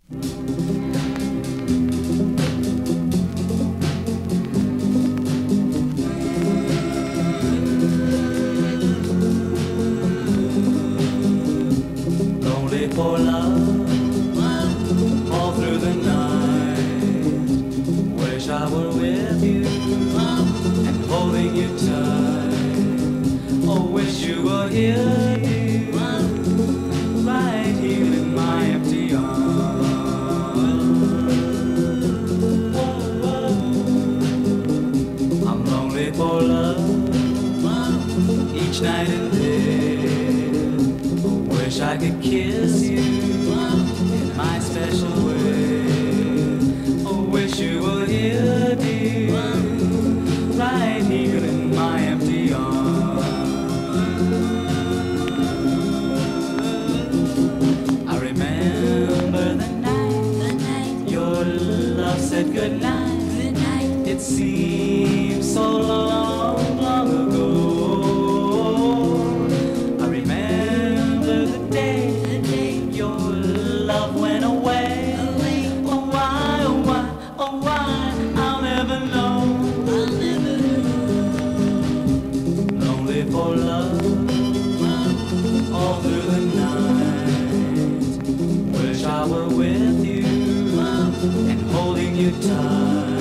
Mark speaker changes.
Speaker 1: Lonely for love all through the night. Wish I were with you and holding you tight. Oh, wish you were here, dear, right here in my empty arms. I'm lonely for love each night and day. Wish I could kiss you in my special way. Oh, wish you were here, dear, right here in my empty arms. I remember the night your love said goodnight. It seems so long, long ago. For love all through the night. Wish I were with you and holding you tight.